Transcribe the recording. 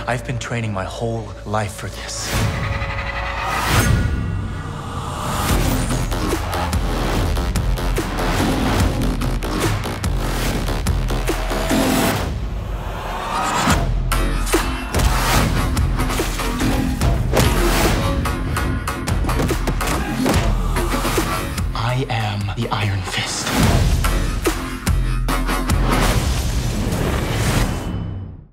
I've been training my whole life for this. I am the Iron Fist.